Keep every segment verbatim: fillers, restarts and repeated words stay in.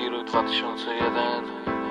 Leroy dwa tysiące jeden.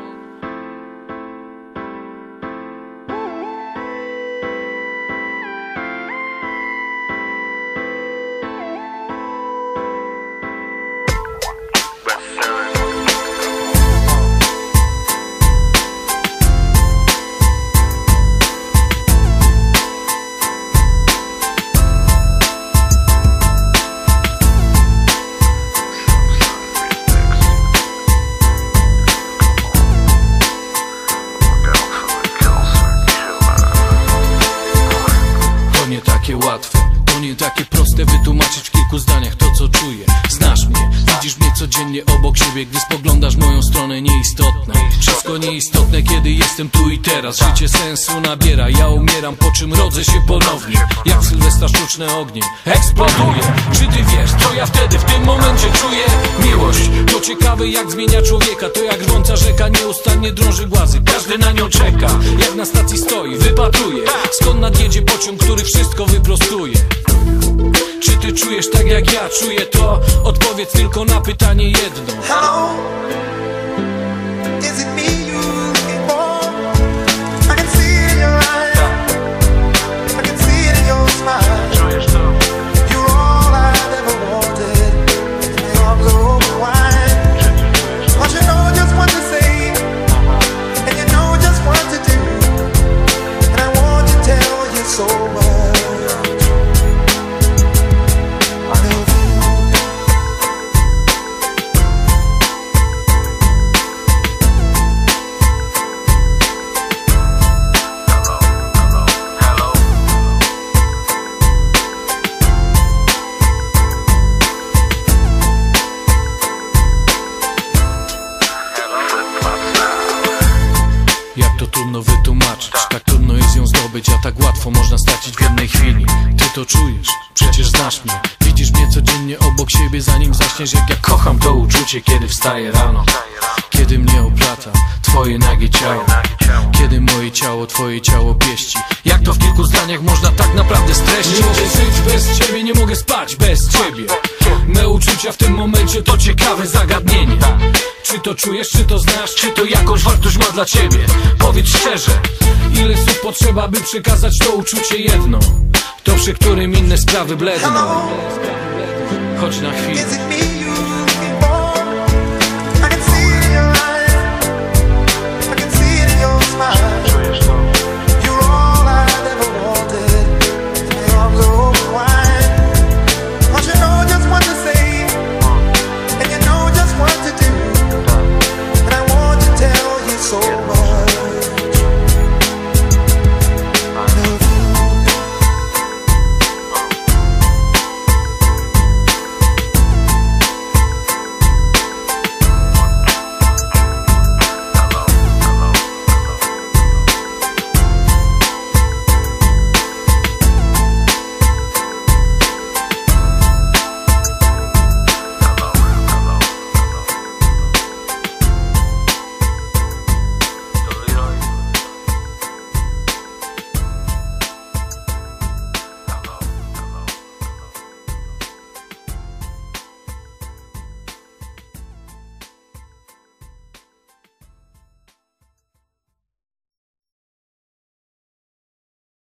Nie takie łatwe, to nie takie proste wytłumaczyć w kilku zdaniach to, co czuję. Znasz mnie, widzisz mnie codziennie obok siebie, gdy spoglądasz w moją stronę. Nieistotne, wszystko nieistotne, kiedy jestem tu i teraz. Życie sensu nabiera, ja umieram, po czym rodzę się ponownie. Jak Sylwestra sztuczne ogniem eksploduje. Czy ty wiesz, co ja wtedy w tym momencie czuję? Miłość, to ciekawe jak zmienia człowieka. To jak rwąca rzeka, nieustannie drąży głazy. Każdy na nią czeka, jak na stacji stoi, wypatruje, skąd nadjedzie pociąg, który wszystko wyprostuje. Czy ty czujesz tak jak ja czuję to? Odpowiedz tylko na pytanie jedno. Hello, is it me you're looking for? I can see it in your eyes, I can see it in your smile. You're all I've ever wanted, and your arms are open wide. Cause you know just what to say, and you know just what to do, and I want to tell you so much. Jak to trudno wytłumaczyć, tak trudno jest ją zdobyć, a tak łatwo można stracić w jednej chwili. Ty to czujesz, przecież znasz mnie, widzisz mnie codziennie obok siebie, zanim zaśniesz. Jak ja kocham to uczucie, kiedy wstaję rano, kiedy mnie oplata twoje nagie ciało, kiedy moje ciało twoje ciało pieści. Jak to w kilku zdaniach można tak naprawdę streścić? Nie mogę żyć bez ciebie, nie mogę spać bez ciebie. Me uczucia w tym momencie to ciekawe zagadnienie. Czy to czujesz, czy to znasz, czy to jakąś wartość ma dla ciebie? Powiedz szczerze, ile słów potrzeba, by przekazać to uczucie jedno, to przy którym inne sprawy bledną. Chodź na chwilę.